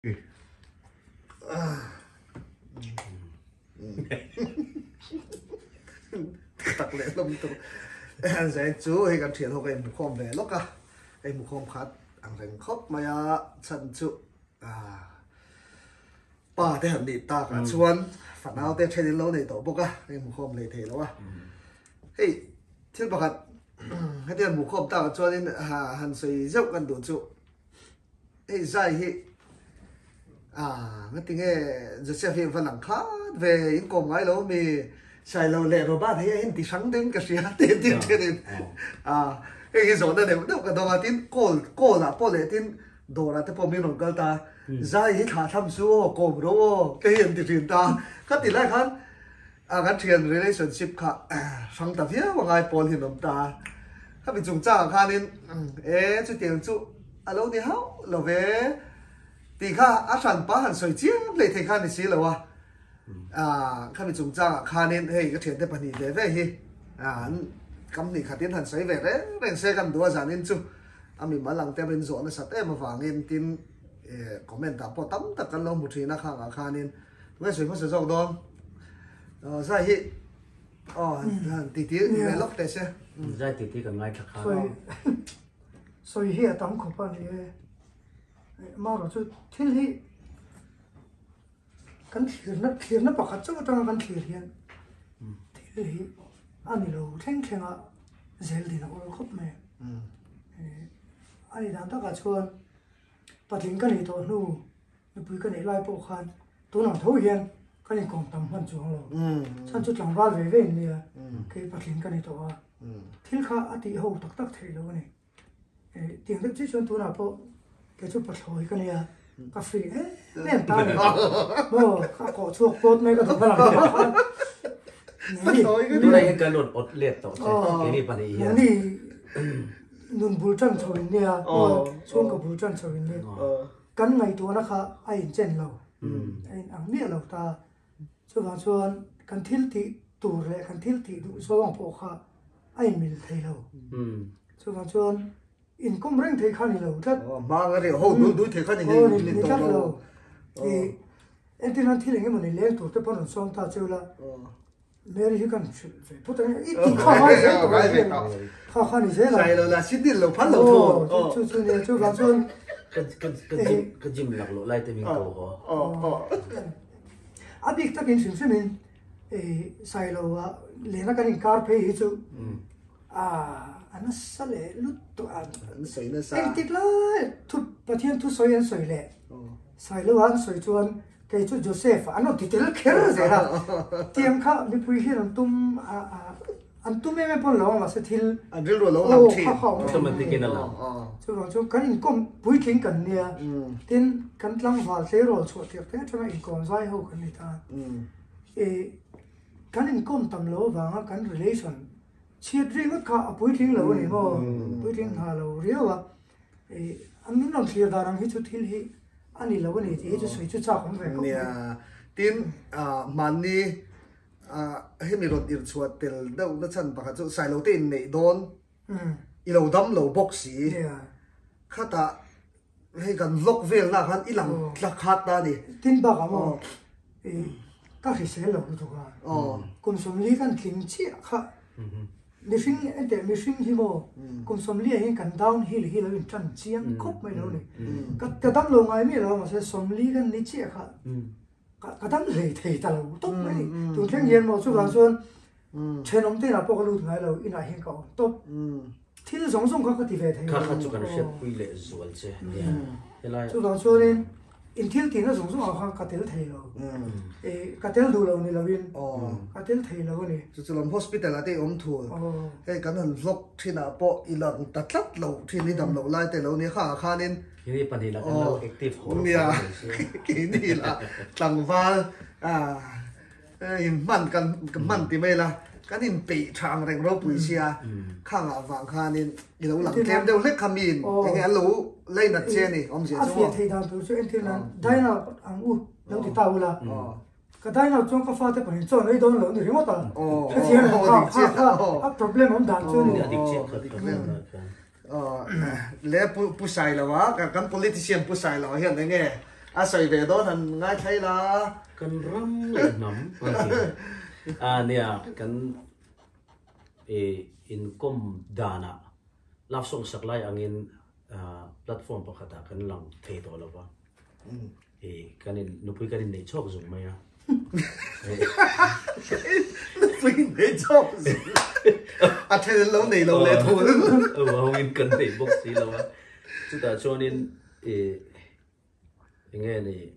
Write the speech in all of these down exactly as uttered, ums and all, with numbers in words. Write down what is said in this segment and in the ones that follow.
tắc lệ lông tụ anh sẽ chú hay cần thiệt học em một hôm về lúc à em một hôm khát anh sẽ khóc mà ya chân chú à ba thế hẳn đi ta cả chuan phản áo thế trên lâu này tổ bốc à em một hôm lấy thế đâu à hey thiên bạc hạt cái tiền một hôm ta cho nên hà hàn suy dốc gần đủ chú hey dài hi à cái tiếng nghe Joseph hiện văn lặng khá về những con gái lâu mi xài lâu lẹ rồi ba thấy anh thì sáng đến cái gì hết tiền tiền cho nên à cái cái số này đều đâu cái đó tiền cô cô là cô lệ tiền đồ là cái phong miền nông ta dài hết thả tham số cô bro cái hiện thì tiền ta cái tỷ lệ khác à cái chuyện relationship khác sáng tập phía vào ngày Paul hiện nông ta cái bị chúng ta khác nên ế chú tiền chú alo đi hao là về thì khác áp sản ba hàng sợi chiếc lấy thế khác thì xí là wa à khi mình chúng ta khá nên hey cái chuyện đấy bạn đi về về hi à cầm đi khá tiến hành sấy về đấy bên xe cầm đua giả nên chú à mình mà làm theo bên chỗ nó sát em mà vàng em tin comment ta po tắm ta cần lâu một chuyện nó khá khá nên với sự phát sử dụng đó ờ sai hi ờ tí tí về lúc đấy xe sai tí tí cả ngày thật khá rồi rồi hi tắm không phải đi mà rồi chú thiên hi kan thir na thir na pakhat chaw tang kan thir hian thir hi ani lo thleng thlenga zel din ol khop me ani dan ta ka chuan patling kan ni to nu nu pui kan ei lai po khan tu na tho hian kan ni kong tam han chuang lo chan chu tlang wal ve ve ni a ke patling kan ni to a thil kha ati ho tak tak thei lo ni e tiang dek chi chuan tu na po ke chu pathoi kan ya cà phê ấy nên ta bơ các cỏ chuột tốt mấy cái thứ làm cái này cái luật ớt liệt tổ cái này bạn ấy cái này nôn bùn chân sôi nè xuống cái bùn chân sôi nè cái ngày tuổi nó khá ai trên lâu ai ăn miếng lâu ta cho vào cho cái thiếu thị tủ rẻ cái thiếu thị đủ số bằng phổ khá ai mình thấy lâu cho vào cho in công rèn thấy khá nhiều thật mà cái điều hậu đối đối thấy khá nhiều liên tục lâu thì em tin anh thấy là cái mình lên tuổi tới bao nhiêu xong ta chơi là Mary hi kan phải phụ tay ít thì khó hơn thế khó khăn như thế là sai là xin tiền lâu phát lâu thôi chú chú này chú vào chú cái cái cái cái gym lạc lộ lại tới mình cầu họ à biết ta kiến sinh mình sai lâu à lấy nó cái hình car pay hết chú à anh sẽ lấy lúc tụi anh sấy nó sao em tiếc lắm thut bắt thiên thut soi anh soi lệ sai lâu anh soi chú anh cái chú Joseph anh nói thì cái kia là gì hả tiếng khác đi pui hi anh tum à à anh tum em em phong lâu mà sẽ thiên anh rất là lâu làm chi tôi mình thì cái nào chú nói chú cái in công pui thiên cần nè thiên cần lăng vào thế rồi chuột thiệt thế cho nên in công dài hậu cần người ta cái in công tầm lâu và cái relation chia riêng cái cả pui thiên lâu này mà pui thiên hà lâu riêng à anh muốn làm gì đó làm hết chút thiên hi anh lâu này thì chú suy chú chắc không phải không nè tin à money à hết mình rồi tiền chuột tiền đâu nó chân bạc chỗ xài lâu tiền này đón lâu đâm lâu bốc xí khát ta hay gần lốc về là hắn ít lắm là khát ta đi tin bạc mà các cái xe lâu thôi à cùng sống lýกันkinh chia khá mình sinh anh để mình sinh gì mà cùng sống lý hay cần down hill hill là chân chiang khóc mấy đâu này cái cái tấm lồng ai mấy đâu mà sẽ sống lýกันlý chia khá cái tấm lệ thì ta lâu tốt mấy tụi thiên nhiên mà chú làm xuân trên ông tên là bao lâu ngày lâu in lại hiện cầu tốt thì nó giống giống các cái về thế khác khác chú cần sẽ quy lệ rồi chứ chú làm xuân nên in thiếu thì nó giống giống ở các cái thầy lâu cái cái đủ lâu này là viên cái cái thầy lâu này chú chú làm hospital là cái ông thua cái cái thằng lốc thì là bộ ilang tắt tắt lâu thì đi đầm lâu lạiแต่lâu này khá khá nên cái này bạn đi là cái lâu active hồi nè cái này là tăng vào àมันกันมันที่ไม่ละก็นี่ปีทางแรงรบวิเชียข้างอ่ะวางคานี่อีหลังหลังเกมเดี๋ยวเล็กขมิ้นอย่างเงี้ยรู้เล่นนัดเชนี่อมเสียชั่วโมงที่ทำตัวช่วยเอ็นที่นั้นได้นะอังอุแล้วติดตาละก็ได้นะจงก็ฟาดไปเป็นจนไอ้โดนหลงถึงว่าตอนที่ที่นั่นข้าข้าข้าอ่ะ problem มันดันจนเนี่ยเออแล้วผู้ผู้ชายละวะกับกัน politician ผู้ชายละเห็นได้ไง à sợi về đó thằng ngay thấy là cần ram lại nắm à nè cần income dana love song sak lai angin platform pakata kan lang thei to lawa e kanin nupui kanin nei chok zung maya nupui nei chok zung à thế lâu này lâu lệ thôi ừ hông in cần nei bốc xí lawa chúng ta cho nên e nghe này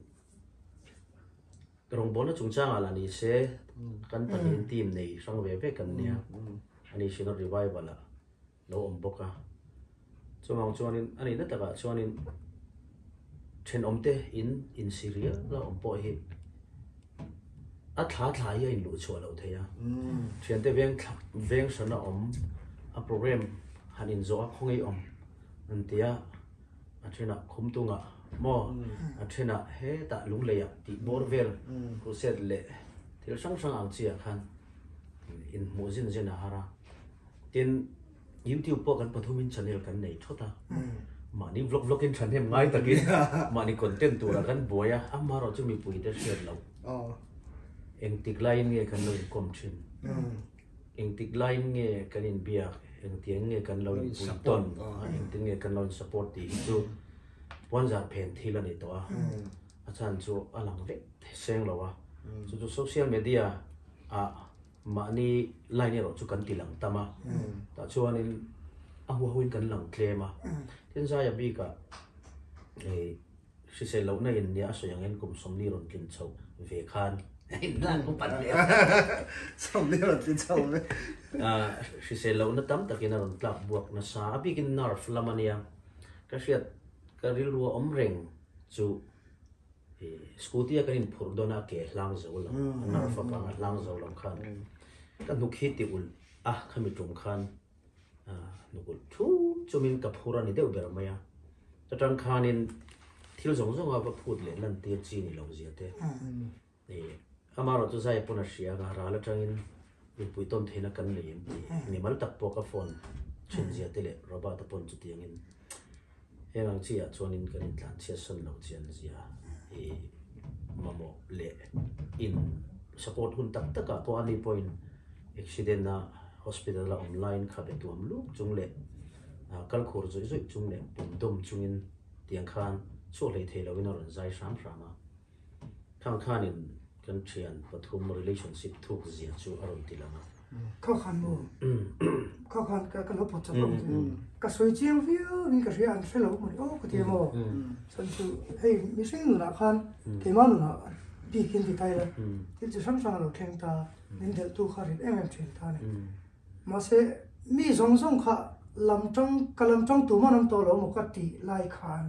rong bon chung chang ala ni se kan panin team nei sang ve ve kan nia ani sino revival la lo om boka chomang chuanin ani na taka chuanin then omte in in Syria la om po hi a thla thla ya in lu chua lo theya thian te veng veng sana om a program han in zo a khongai om antia a thena khum tunga mo a thena he ta lung le ya ti borvel ku set le thil sang sang ang chia khan in muzin zena hara tin YouTube po kan pathumin channel kan nei thota mani vlog vlog in channel ngai takin mani content tu ra kan boya amaro chu mi pui te share lo oh eng tik line nge kan lo kom chin eng tik line nge kan in bia eng tiang nge kan lo pui ton eng ting nge kan lo support ti chu pon za pen thila ni to a chan chu alang ve seng lo wa chu chu social media a mani line ro chu kan tilang tama ta chuanin a hu huin kan lang tle ma tin za ya bi ka e si se lo na in nia so yang en kum som ni ron kin chau ve khan in lang ko pan le som ni ron kin chau me a si se lo na tam takin ron tlak buak na sa bi kin nar flamania ka siat ka ril ru om reng chu e scooty ka in phur dona ke lang zo lo nar fa ka lang zo lo khan kan nu khi ti ul a khami tum khan a nu ul thu chumin ka phura ni deu ber maya ta tang khan in thil zong zong a va phut le lan te chi ni lo zia te e amaro tu zai puna sia ga ra la tang in in pui ton thena kan le yem ti ni mal tak po ka phone chen zia te le roba ta pon chu tiang in hengang chi a chuanin kan in tlan chia san lo chian zia e mamo le in support hun tak taka po ani point accident na hospital la online kha be tuam lu chung le kal khur zoi zoi chung le pum dom chungin tiang khan so le the lo in ron zai sam sama khang khan in kan thian pathum relationship thuk zia chu aron tilama khó khăn mù khó khăn cái cái lỗ bột chặt lỗ cái suy chiang phiêu nhưng cái suy ăn phải lỗ một ô cái tiền mò sản xuất hay mi sinh nữa khan cái mà nữa bị kinh thì tay là thì chỉ sẵn sàng là khen ta nên để tu khai em em khen ta này mà sẽ mi giống giống khá làm trong cái làm trong tu mà làm to lỗ một cái tỷ lại khan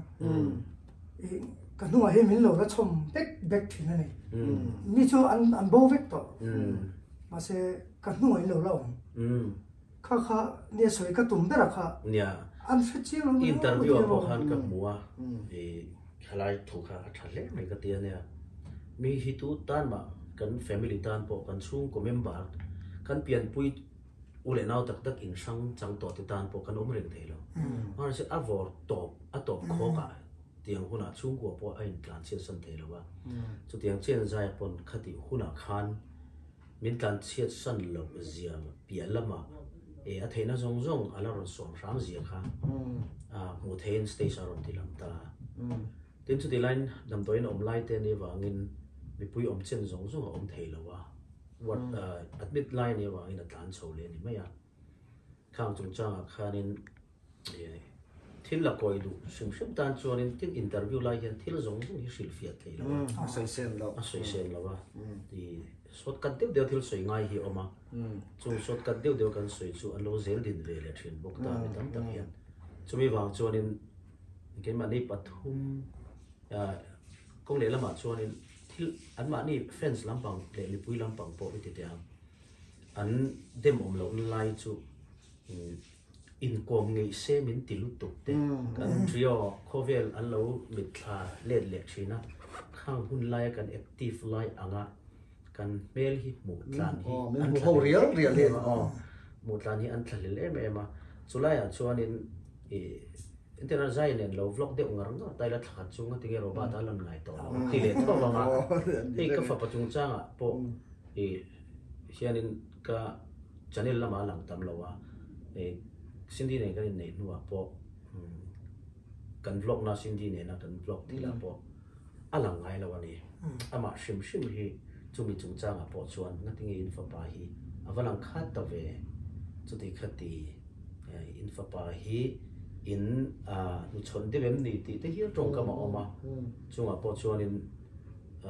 cái nụ hay mình lỗ là chôm bách bách thì này mi cho ăn ăn bao vết to mà sẽ cái nụ hay lỗ lâu khá khá nia sợi cái tụm bé là khá ăn phải chiêu lắm interview ở bộ khan các mua thì khai thu khá thật lẽ mấy cái tiền này mi hi tu tan ma kan family tan po kan chung ko member kan pian pui ule naw tak tak in sang chang to ti tan po kan om reng thei lo mar se avor top a top kho ka tiang huna chung ko po a in plan chen san thei lo wa chu tiang chen zai pon khati huna khan min kan chiat san lo zia pia lama e a theina zong zong ala ron som ram zia kha a mu thein station ron tilam ta tin chu ti line dam toin om lai te ni wangin mi pui om chen zong zong om thei lo wa what admit line ni wa in a tlan chho le ni maya khang chung chang khanin thil la koi du sim sim tan chuanin tin interview lai hian thil zong zong hi sil fiat thei lo a soi sen lo a soi sen lo wa ti sot kan deu deu thil soi ngai hi oma chu sot kan deu deu kan soi chu alo zel din ve le thin bok ta mi tam tam hian chumi wang chuanin ke mani pathum à công nghệ làm mà cho nên thì anh mà ni fans làm bằng để li pui làm bằng bộ thì thế anh đem ông lâu lại cho in công nghệ xe mình tỷ lệ tốt đấy cái trio cover anh lâu mình là lệ lệ chi na khang hun lại cái active lại anga cái mail hi một lần hi anh một real real lên một lần hi anh thật lệ mẹ mà cho lại à cho nên internet zai nen lo vlog de ngar nga tai la thakhat chunga tinge robot alan ngai to ti le to wanga ei ka fa pachung changa po e hianin ka channel lama lang tam lowa e sindi ne ka nei nuwa po kan vlog na sindi ne na kan vlog ti la po alang ngai lo ani ama shim shim hi chumi chung changa po chuan na tinge in fa pa hi avalang khat ta ve chuti khati in fa pa hi in a nu chon de lem ni ti te hi tong ka ma oma chunga po chuan in a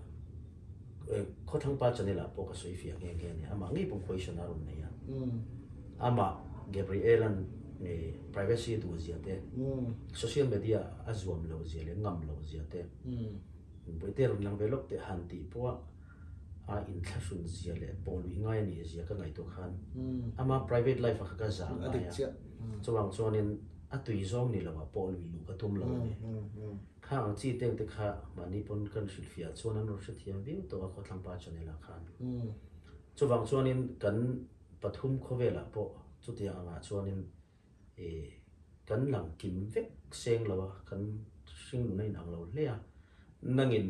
kho thang pa channel a po ka soi fia nge nge ni ama ngi pong question a rum ne ya ama Gabriel an ne privacy tu zia te social media azwam lo zia le ngam lo zia te boiter lang velok te han ti po a in thashun zia le pol wi ngai ni zia ka ngai to khan ama private life a ka za ya chuang chuan in a tui zong ni lawa pol wi lu ka tum lo ni khang chi teng te kha mani pon kan shil fia chuan an ro thiam bi to a kho thlang pa chane la khan chuwang chuan in kan pathum khovela po chutia anga chuan in e kan lang kim vek seng lawa kan sing nei nang lo le a nangin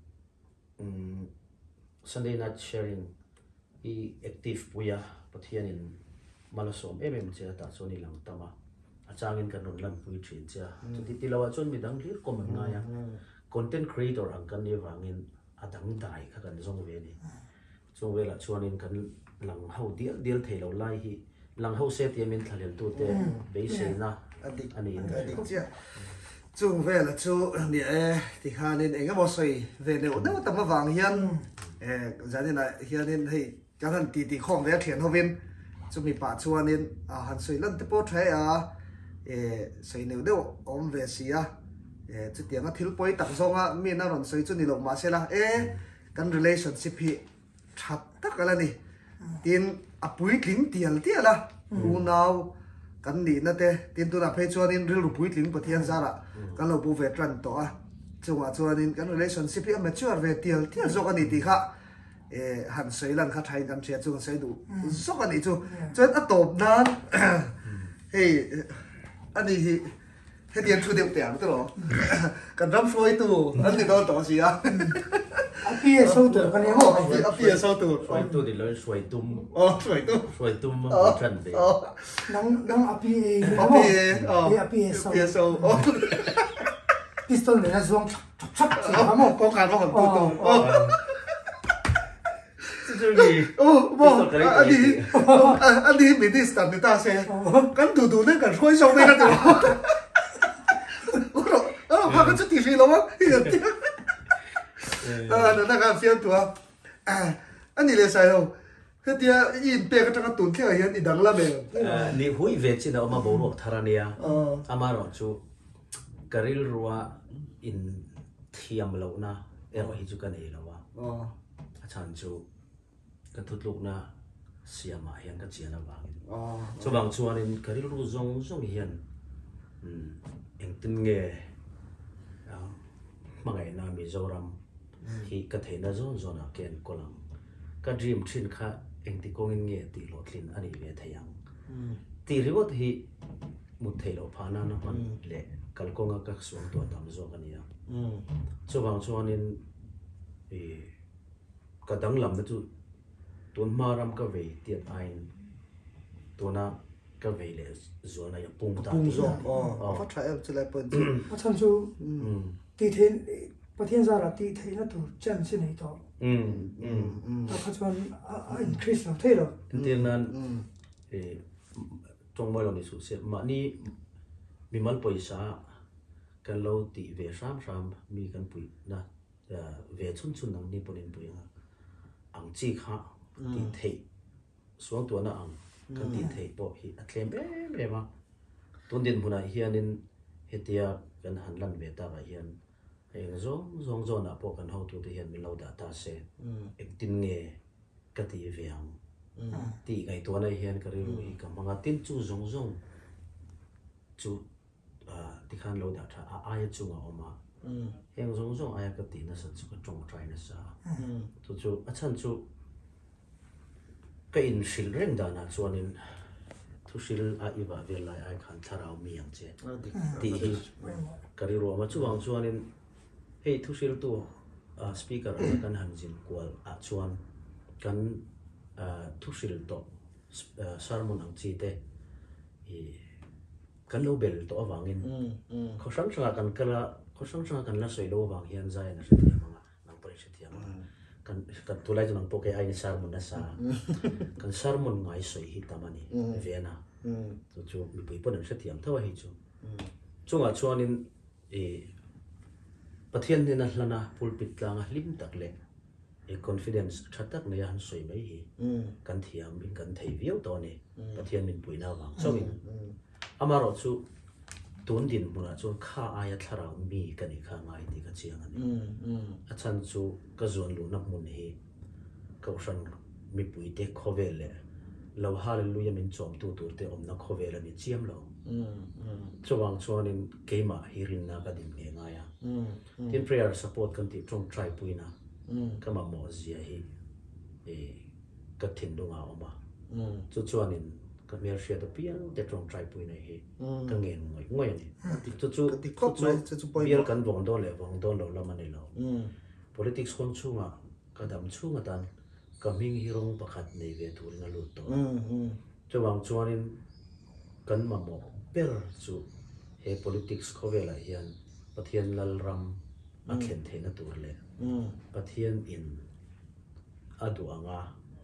um Sunday night sharing i active puya pathianin malasom em em che ta choni lang tama achangin kanon lan pui thin cha chuti tilawa chon mi dang lir comment nga ya content creator ang kan ni wangin adang dai kha kan zong ve ni chung vela chuanin kan lang hau dial dial thelo lai hi lang hau se ti min thalel tu te be se na ani adik cha chung vela chu ni e ti khanin enga mo soi ve ne no tama wang hian e zanin na hianin hei kan ti ti khom ve thian hovin chumi pa chuanin a han soi lan te po thai a e sei neu deu om ve sia e chu tianga thil poi tak zonga mi na ron soi chu ni lo ma se la e kan relationship hi that tak ala ni tin apui tling tial tiala u nau kan ni na te tin tu na phe chuanin ril ru pui tling pathian zara kan lo bu ve tran to a chunga chuanin kan relationship hi mature ve tial tial zo kan ni ti kha e han sei lan kha thai kan che chu sei du zo kan ni chu chuan a top nan hey ani hi hedian thu deu tiang to lo kan ram floi tu an ni do to sia api e so tu kan ho api e so tu swai tu di lo swai tum oh swai tu swai tum ma tran be nang nang api e api e e api e so api e so oh pistol ne na zong chap chap mo ko kan mo tu tu oh oh bo ani ani mi dis tan ni ta se kan tu tu ne kan swai so me na tu oh pa ka chu ti fi lo ma à nó đang làm phiên tua à anh đi lên sai đâu cái tia in pe cái trang tụt theo hiện đi đắng lắm em ni hui ve chi na ma bo ro tharania ama ro chu karil ruwa in thiam lo na e ro hi chu kan e lo wa a chan chu ka thut luk na siama hian ka chiana wa chu bang chuan in karil ru zong zong hian eng tin nge mangai na Mizoram hi ka theina zon zon a ken kolang ka dream thin kha engti kongin nge ti lo thlin ani ve thayang ti riwot hi mu thelo phana na man le kalkonga ka suang to tam zo kania chobang chuanin e ka danglam na chu ton maram ka ve tiat ain tona ka ve le zona ya pung ta pung zo oh fa try up to like pun a chan chu ti then pathian zara ti thei na tu chan si nei to um um ta kha chuan a increase lo thei lo tin nan e tong mai lo ni su se ma ni mi mal poisa kan lo ti ve ram ram mi kan pui na ve chun chun nang ni ponin pui ang chi kha ti thei suang tu na ang kan ti thei po hi a thlem be be ma tun din buna hianin hetia kan han lan ve ta ga hian eng zong zong zong na po kan ho tu te hian mi lo da ta se ek tin nge ka ti veang ti ngai to na hian ka ri hi ka manga tin chu zong zong chu a ti khan lo da tha a ai chu nga oma eng zong zong ai ka ti na sa chu ka tong try na sa tu chu a chan chu ka in shil reng da na chuanin thu sil a iwa ve lai ai khan tharau mi ang che ti hi kari ro ma chuang chuan in hei thu sil tu speaker kan han jin kwal a chuan kan thu sil to sermon ang chi te i kan lo bel to awangin kho sang sang kan kala kho sang sang kan la soi lo wang hian zai na se thiam nga nang pare se thiam kan kan tulai jang po ke ai ni sermon na sa kan sermon ngai soi hi tamani vena chu chu mi pui pon se thiam thawa hi chu chunga chuanin e pathian ni na hlana pulpit tlanga lim tak le e confidence thatak ne han soi mai hi kan thiam bin kan thei viau to ni pathian min pui na wang chawin amaro chu tun din mura chu kha aya thlara mi kani kha ngai ti ka chiang ani a chan chu ka zon lu nak mun hi ka san mi pui te khovele lo hallelujah min chom tu tur te om na khovela ni chiam lo chuwang chuanin keima hirin na ka din nge nga ya tin prayer support kan ti trong try puina kama mo zia hi e ka thin du nga oma chu chuanin ka mer sia to pian te trong try puina hi ka nge ngoi ngoi ni chu chu chu pian kan wong do le wong do lo la mani lo politics kon chunga ka dam chunga tan ka ming hirong pakhat nei ve tur na lu to chuwang chuanin kan ma mo per chu he politics khovela hian pathian lal ram a khen theina tur le pathian in adu anga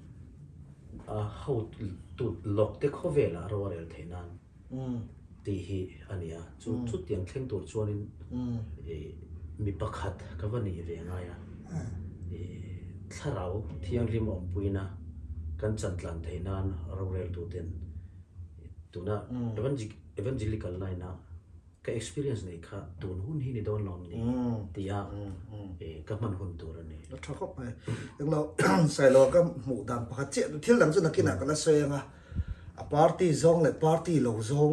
a how to lok te khovela ro rel theinan ti hi ania chu chu tiang thleng tur chuanin e mi pakhat ka vani ve nga ya e tharau thiang rim om puina kan chantlan theinan ro rel tu ten tuna evangelical line na ka experience nei kha tun hun hi ni don lom ni tia e ka man hun tur ani nó thắc khóc này nhưng nó sai lo cái mũ đàn bạc chết thiếu lắm cho nó kia nào cái nó xoay nga à party zong lại party lâu zong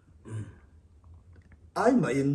ai mà in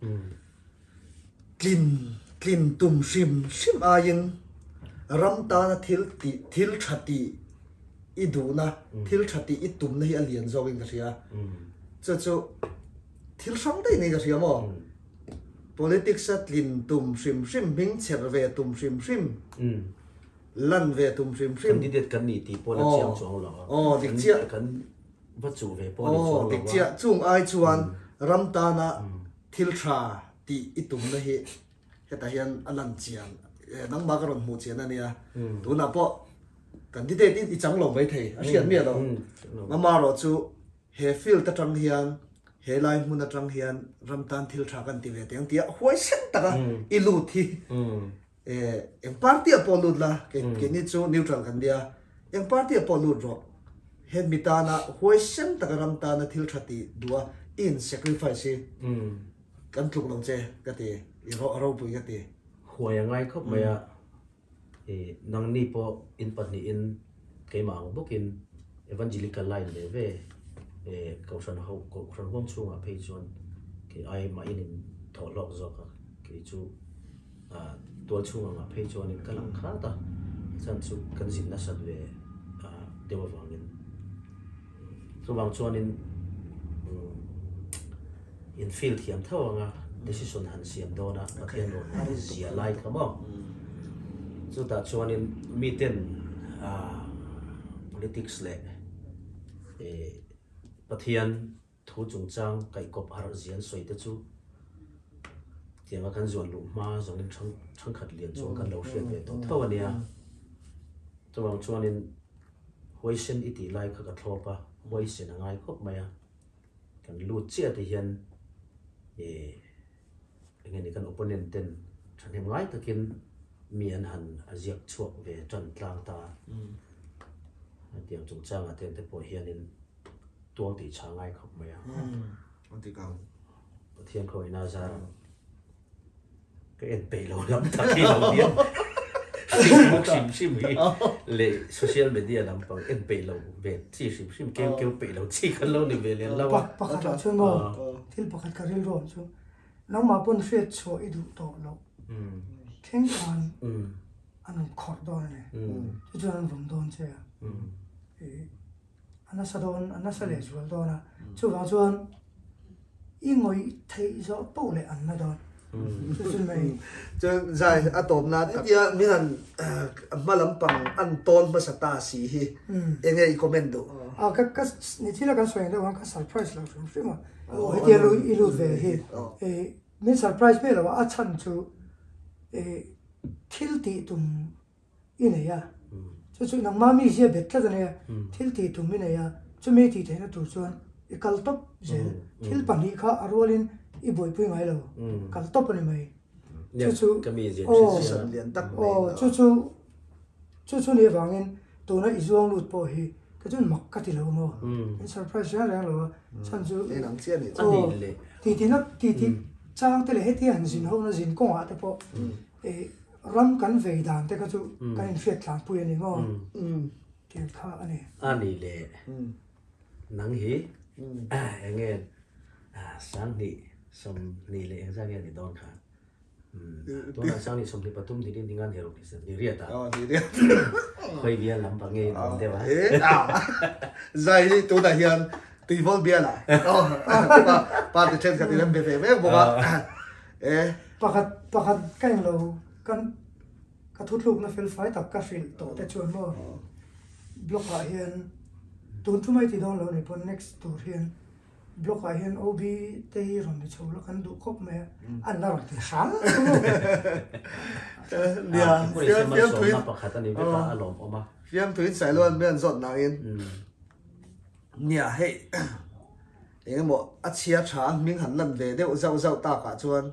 clean clean tum sim sim ai in ram ta na thiếu ti thiếu chati idu na thiếu chati itum na hi alien zong in cái gì à cho cho thiếu sống đây này cái gì mà politics at lin tum sim sim bing cher ve tum sim sim lan ve tum sim sim kan dit kan ni ti pon chiang chong lo oh dik chia kan va chu ve pon chong lo dik chia chung ai chuan ram ta na thil tha ti itum na hi heta hian alan chiang nang ma ka ron mu chen ania tu na po candidate i chang lo mai thei a hian mi lo ma ma ro chu he feel ta tang hian he lai mun na tang hian ram tan thil tha kan ti ve teng tia huai sen taka i lu thi e em party apolut la ke ke ni chu neutral kan dia em party apolut ro he mitana huai sen taka ram ta na thil thati dua in sacrifice kan tluk lo che ka ti i ro ro pu ka ti huai ngai khop maya e nang ni po in pat ni in ke mang bokin evangelical line le ve e kausan ho kausan hom chunga phei chon ke ai ma in tho lok zo ka ke chu a tol chunga ma phei chon in kalang kha ta chan chu kan jin na sat ve a dewa wangin so wang chon in in field hiam thawanga decision han siam dona pathian ron zia lai khamo chu ta chon in miten a politics le e pathian thu chung chang kai kop har zian soi te chu tianga kan zon lu ma zong in thang thang khat lian chu kan lo hriat ve to thawania chuwang chuanin hoisen iti lai kha ka thlopa hoisen angai khop maya kan lu chia te hian e ngeni kan opponent ten thanem ngai takin mian han aziak chuak ve tran tlang ta tiang chung chang aten te po hianin tuang ti changai khop maya on ti kang pathian khoi na za cái en pe lo lam ta ki lo dia sim sim sim hi le social media lam pang en pe lo ve chi sim sim keu keu pe lo chi kan lo ni ve len lo pa pa kha chu mo thil pa kha ka ril ro chu nang ma pon hriat chu i du to lo theng kan an khot do ne chu chu an vom don che e anh sa đòn anh sa lệ chuột đòn à chú vào chuột in ngồi thấy rõ bầu lệ anh mà đòn chú chú mày cho dài à tôm na tất nhiên mình ăn mà làm bằng ăn tôn mà sát ta xí hi em nghe comment đó à các các như thế là cái xoay đó cái surprise là chúng tôi mà cái điều rồi ilu về hi mình surprise về là à chăn chú thiếu tí tụm in này à chú chú nang mami gì biết cái này thiếu tí tụm in này à chú mấy tí thế nó tụi chuột cái cal top gì thiếu bản đi khá arolin i boy pui ngai lo cal top này mày chú chú oh oh chú chú chú chú này vangin tụi nó izuang lụt po hi cái chú mặc cái gì lo mà cái surprise ra rồi lo chăn chú cái nắng chiên này oh thì thì nó thì thì trang thế là hết tiền gì nó nó gì cũng à thế po ram kan về đàn thế cái chú cái phiệt làm pui này ngon tiền khá này anh đi lệ nắng hí à nghe à sáng đi xong đi lệ sang nghe thì đón khá tôi là sáng đi xong thì bắt tum thì đi đi ngang theo thì sẽ đi riết à ờ đi riết hơi bia lắm bằng nghe làm thế vậy à dài đi tôi đã hiện tùy vol bia lại ờ ba từ trên cái thì làm bia về với bộ à ê pakat pakat cái lâu kan cái thút lúc nó phải phải tập cái phim tổ để chuẩn mà block lại hiện tuần thứ mấy thì đó là này next tour hiện block lại hiện O B tây rồi mình chụp là kan đủ cốc mẹ anh là thì sáng nè phim phim phim pakat anh đi với cả alom oma phim phim sai luôn bên dọn nào in nè hey em một ắt chia trả mình hẳn lần về đều giàu giàu ta cả chuan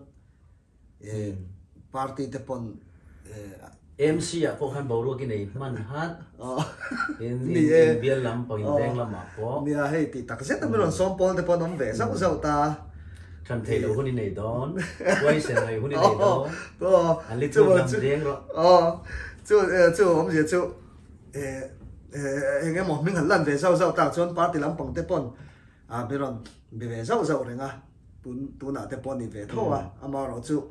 party te pon em xê à có han bầu luôn cái này man hát in in biên làm bằng đen làm mà có nè hey thì tắc rất là mình xong pol te pon ông về giàu giàu ta chân thấy đâu cái này đón quay xe này cái này đó đó anh lấy chút làm đen rồi ờ chú chú ông gì chú em một mình hẳn lần về giàu giàu ta chuan party làm bằng te pon à bây giờ bây giờ giàu giàu rồi nga tuần tuần nào te pon đi về thôi à ama rồi chú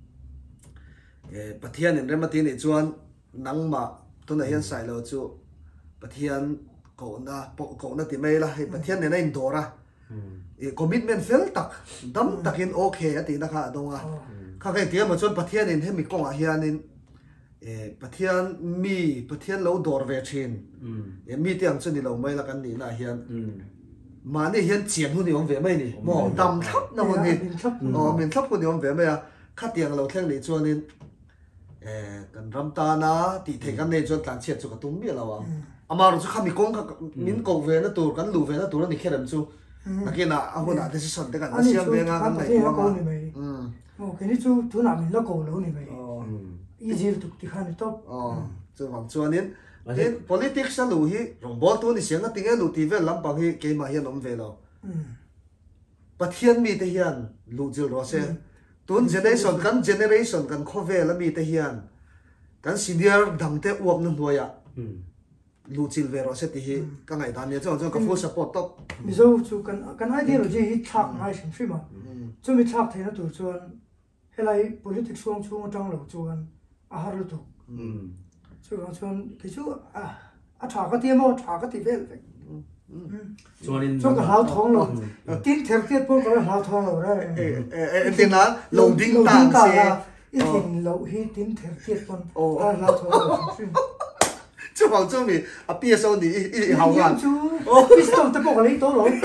bắt thiên nên em bắt thiên này chuan nắng mà tuần này hiện sai rồi chú bắt thiên cậu na cậu na tìm mấy là bắt thiên này nên đồ ra commitment fail tắc đâm tắc hiện ok thì nó khá đông à các cái tiếng mà chuan bắt thiên nên hem mi công à hiện nên bắt thiên mi bắt thiên lâu đồ về trên mi tiếng chuan đi lâu mấy là cái gì là hiện mà này hiện chiến hôn thì ông về mấy nè mỏ đầm thấp nào hôn thì ờ miền thấp hôn thì ông về mấy à khát tiền lâu theo này cho nên cần ram ta na thì thấy cái này cho tàn chết cho cái tung biết là à mà rồi cho khăm mi công miếng cầu về nó tụt cái lù về nó tụt nó đi khét làm chu là kia là ông hôn là thế sẽ cái nó xem về ngang cái này quá mà ừ cái này chu tụi nào mình nó cầu lâu này mày easy tụt thì khăn top ờ cho bằng cho nên cái politics là lù hi rong bol tu ni siang cái tiếng lù ti về làm bằng hi cái mà hiện ông về lo bắt hiện mi te hian lù zil ro se tuần generation kan generation kan kho về là mi te hian kan senior dam te uam nu noya lù zil về ro se ti hi ka ngai dan ne cho cho ka full support top mi zo chu kan kan ideology hi thak ngai sim phim mà chu mi thak the na tu chuan helai politics song chung tang lo chuan a har lu tu chú nói chuyện cái chú à à thả cái tiền mà thả cái tiền về cho nên cho cái hào thong rồi tin theo tiết bố cái hào thong rồi đấy em tin là lồng đinh tàng xe ít tiền lâu hi tin theo tiết bố cái hào thong rồi chú bảo chú mi à bây giờ đi đi hào ngan chú bây giờ tôi bố cái lấy tốt rồi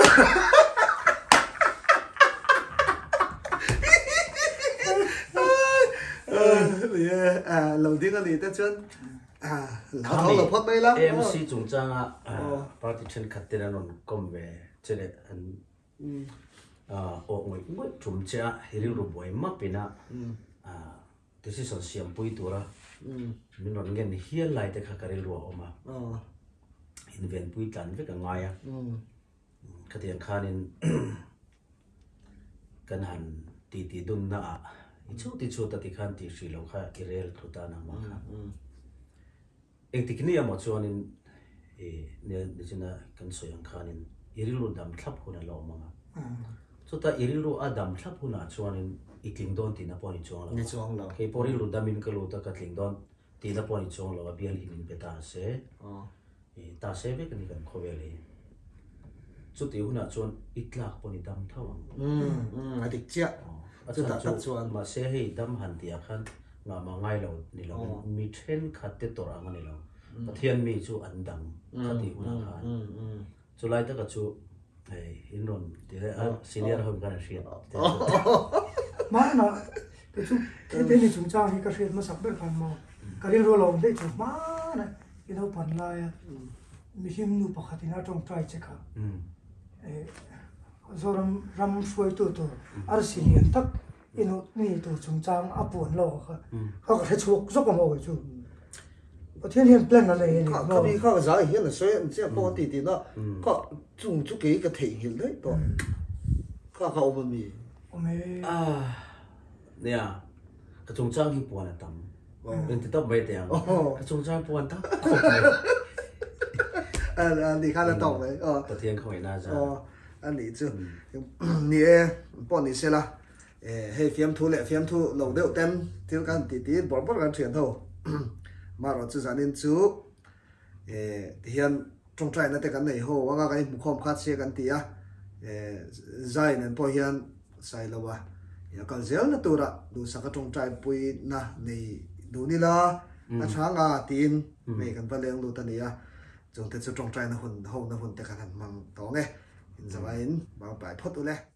à lồng đinh cái gì thế chứ à lão thấu là phốt mấy lắm em xê chúng ta à party trên khát tiền nó công về trên đấy anh à ở ngoài ngoài chúng ta hiểu được bởi mắt pina à thế thì sản phẩm bui tua ra mình nói nghe hiền lại để khắc cái lúa mà invent bui tàn với cả ngoài à cái tiền khá nên cái hẳn tí tí đun na ít chút ít chút ta tí khăn tí xí lâu khá cái rel thu ta nằm mà anh thì cái này mà cho nên nè để cho nó cần soi ăn khá nên irilu đam thắp hồn là lâu mà cho ta irilu adam thắp hồn là cho nên ít linh đòn thì nó bỏ đi cho là cái bỏ irilu đam mình cái lô ta cái linh đòn thì nó bỏ đi cho là biar hình beta se ta se với cái này cần khâu về chút yếu na chuan ít lạc poni dam thau um um a dik chia chu ta ta chuan ma se hei dam han tia khan nga ma ngai lo ni lo mi then khat te tor ang ni lo pathian mi chu an dam khati una khan chu lai ta ka chu ei in ron ti a senior home kan riat mà nó cái chú cái tên này chúng ta thì cái chuyện mà sắp được phần mò cái điều rồi lòng đấy chú má này cái đâu phần lại mình xem nu bạc thì nó trong trai chứ cả rồi ram ram suy tu tu ở sinh hiện tất ino này tu chúng ta áp buồn lo cả họ có thể chụp rất là mò chú có thiên nhiên plan là này này có đi có giá hiện là số chỉ là bao tỷ tỷ nó có chung chút cái cái thể hiện đấy đó có có ôm mì à nè cái chúng trang hi buồn là tầm bên thì tao về tiền cái chúng trang buồn tao anh anh đi khai là tao đấy ờ tao thiên không phải na ra ờ anh đi chứ nè bọn đi xe là hay phim thu lệ phim thu lâu đeo tên thiếu cái tí tí bỏ bỏ cái chuyện thôi mà rồi chỉ là nên chú hiện trong trái nó cái này hồ và cái mục không khác xe cái tí à dài nên bao hiện sai lâu à ya kal zel na tura du saka trong trai pui na nei du ni la a changa tin me kan paleng lu tania jong te chu trong trai na hun ho na hun te kan mang to nge in zawain ba pai phot ule